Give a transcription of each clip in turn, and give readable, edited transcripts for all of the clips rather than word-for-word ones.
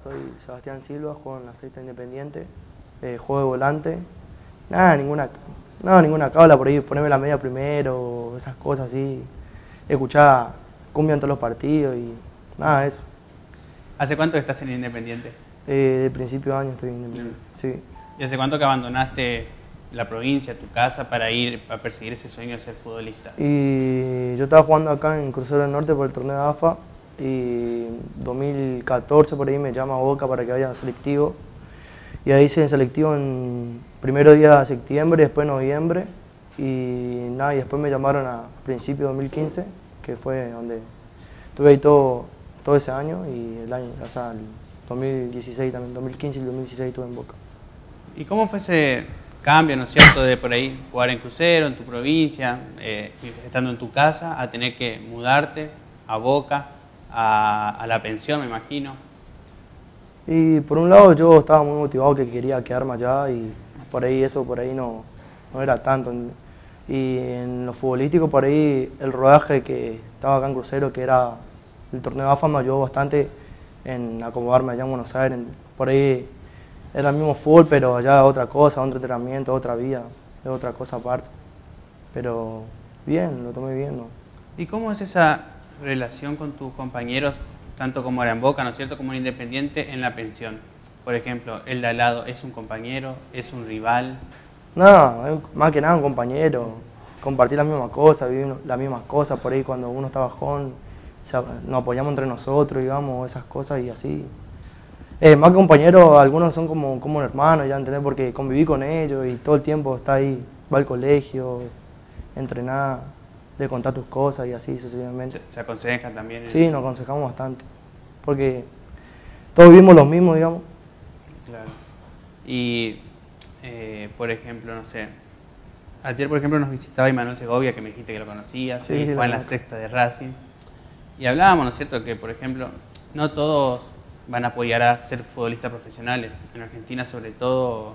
soy Sebastián Silva, juego en la sexta Independiente, juego de volante. Nada, ninguna cábala por ahí, ponerme la media primero, esas cosas así. Escuchar cumbia en todos los partidos y nada, eso. ¿Hace cuánto estás en Independiente? De principio de año estoy en Independiente, sí. ¿Y hace cuánto que abandonaste la provincia, tu casa, para ir a perseguir ese sueño de ser futbolista? Y yo estaba jugando acá en Crucero del Norte por el torneo de AFA y 2014 por ahí me llama Boca para que vaya a selectivo. Y ahí hice el selectivo en primero día de septiembre, después noviembre y nada, y después me llamaron a principios de 2015, que fue donde estuve ahí todo ese año y el año, o sea, el 2016 también, 2015 y 2016 estuve en Boca. ¿Y cómo fue ese cambio, no es cierto, de por ahí jugar en Crucero, en tu provincia, estando en tu casa, a tener que mudarte a Boca, a la pensión, me imagino? Y por un lado yo estaba muy motivado que quería quedarme allá y por ahí eso por ahí no era tanto. Y en lo futbolístico por ahí el rodaje que estaba acá en Crucero, que era el torneo de AFA, me ayudó bastante en acomodarme allá en Buenos Aires. Por ahí era el mismo fútbol, pero allá otra cosa, otro entrenamiento, otra vida, es otra cosa aparte. Pero bien, lo tomé bien, ¿no? ¿Y cómo es esa relación con tus compañeros, tanto como era en Boca, ¿no es cierto?, como en Independiente, en la pensión? Por ejemplo, el de al lado, ¿es un compañero, es un rival? No, más que nada un compañero, compartir las mismas cosas, vivir las mismas cosas, por ahí cuando uno está bajón, nos apoyamos entre nosotros, digamos, esas cosas y así. Más que compañeros, algunos son como un hermano, ya entendés, porque conviví con ellos y todo el tiempo está ahí, va al colegio, entrenar, le contás tus cosas y así sucesivamente. ¿Se aconsejan también? Sí, nos aconsejamos bastante, porque todos vivimos los mismos, digamos. Claro. Y, por ejemplo, no sé, ayer, por ejemplo, nos visitaba Imanol Segovia, que me dijiste que lo conocías, Sí, juega en la sexta de Racing. Y hablábamos, ¿no es cierto?, que, por ejemplo, no todos van a apoyar a ser futbolistas profesionales. En Argentina, sobre todo,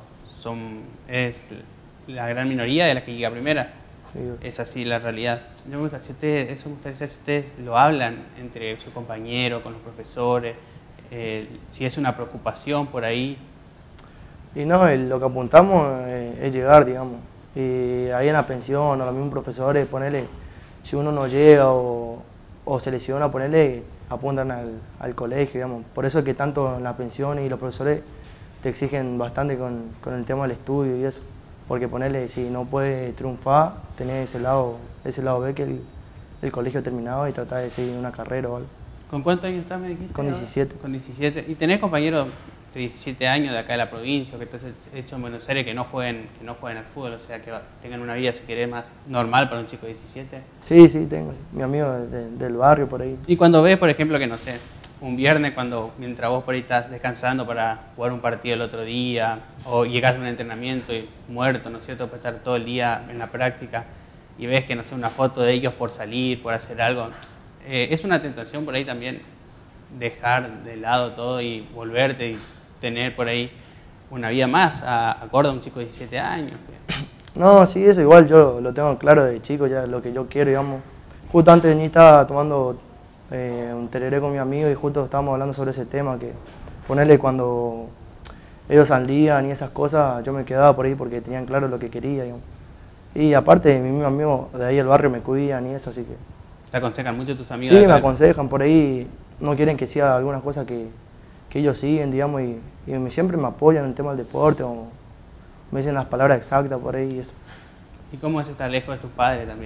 es la gran minoría de la que llega a primera. Sí. Es así la realidad. Yo me gustaría saber si ustedes lo hablan entre sus compañeros, con los profesores, si es una preocupación por ahí. Y no, lo que apuntamos es llegar, digamos. Y ahí en la pensión, o los mismos profesores, ponerle, si uno no llega o se lesiona, ponerle, apuntan al colegio, digamos. Por eso es que tanto en la pensión y los profesores te exigen bastante con el tema del estudio y eso. Porque ponerle, si no puedes triunfar, tenés ese lado B que el colegio terminado y tratar de seguir una carrera o algo. ¿Con cuántos años estás, me dijiste? Con 17. Con 17. ¿Y tenés compañeros de 17 años de acá de la provincia, que estás hecho en Buenos Aires, que no jueguen al fútbol, o sea, que tengan una vida, si querés, más normal para un chico de 17? Sí, tengo. Sí. Mi amigo del barrio por ahí. Y cuando ves, por ejemplo, que no sé, un viernes mientras vos por ahí estás descansando para jugar un partido el otro día, o llegás a un entrenamiento y muerto, ¿no es cierto?, por estar todo el día en la práctica, y ves que, no sé, una foto de ellos por salir, por hacer algo, es una tentación por ahí también dejar de lado todo y volverte y tener por ahí una vida más acorde a un chico de 17 años. No, sí, eso igual yo lo tengo claro de chico, ya lo que yo quiero, digamos. Justo antes de venir estaba tomando un tereré con mi amigo y justo estábamos hablando sobre ese tema, que ponerle cuando ellos salían y esas cosas, yo me quedaba por ahí porque tenían claro lo que quería, digamos. Y aparte, mi mismo amigo de ahí del barrio me cuidan y eso, así que... ¿Te aconsejan mucho tus amigos? Sí, me aconsejan, por ahí no quieren que siga algunas cosas que ellos siguen, digamos, y siempre me apoyan en el tema del deporte, o me dicen las palabras exactas por ahí y eso. ¿Y cómo es estar lejos de tus padres también?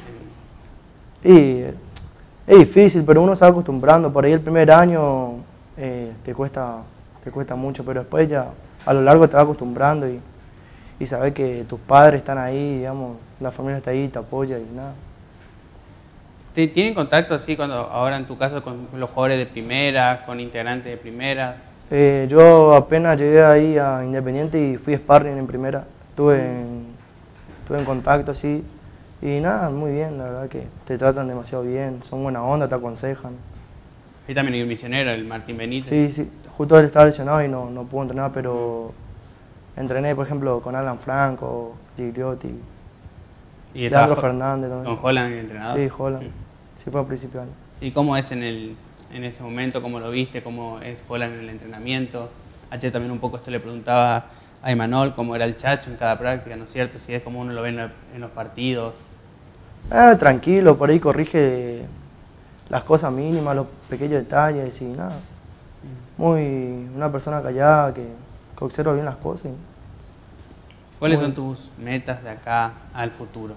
Y es difícil, pero uno se va acostumbrando. Por ahí el primer año te cuesta mucho, pero después ya a lo largo te vas acostumbrando y sabes que tus padres están ahí, digamos, la familia está ahí, te apoya y nada. ¿Tienen contacto así ahora en tu caso con los jugadores de primera, con integrantes de primera? Yo apenas llegué ahí a Independiente y fui sparring en primera. Estuve en contacto así y nada, muy bien, la verdad que te tratan demasiado bien, son buena onda, te aconsejan. Ahí también hay un misionero, el Martín Benítez. Sí, justo él estaba lesionado y no pudo entrenar, pero entrené, por ejemplo, con Alan Franco, Gigliotti, y Leandro Fernández también. ¿Con Holland, el entrenador? Sí, Holland. Sí, fue a principio de año. ¿Y cómo es en el en ese momento, cómo lo viste, cómo es Holland en el entrenamiento. Ayer también un poco esto le preguntaba a Imanol, cómo era el Chacho en cada práctica, ¿no es cierto? Si es como uno lo ve en los partidos. Tranquilo, por ahí corrige las cosas mínimas, los pequeños detalles y nada. Una persona callada que observa bien las cosas. ¿Cuáles son tus metas de acá al futuro?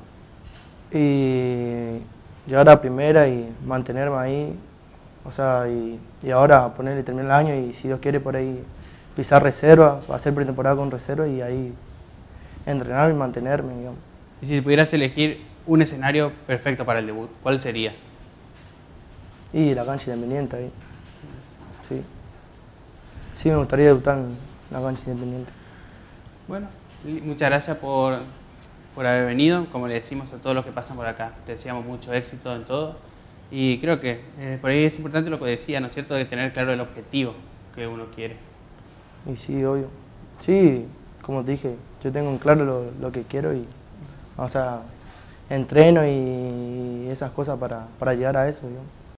Y llegar a primera y mantenerme ahí, o sea, y ahora ponerle terminar el año y si Dios quiere por ahí pisar reserva, hacer pretemporada con reserva y ahí entrenar y mantenerme, digamos. Y si pudieras elegir un escenario perfecto para el debut, ¿cuál sería? Y la cancha Independiente ahí, sí. Sí, me gustaría debutar en la cancha Independiente. Bueno, muchas gracias por haber venido. Como le decimos a todos los que pasan por acá, te deseamos mucho éxito en todo. Y creo que por ahí es importante lo que decía, ¿no es cierto?, de tener claro el objetivo que uno quiere. Y sí, obvio. Sí, como te dije, yo tengo en claro lo que quiero y, o sea, entreno y esas cosas para llegar a eso, digamos.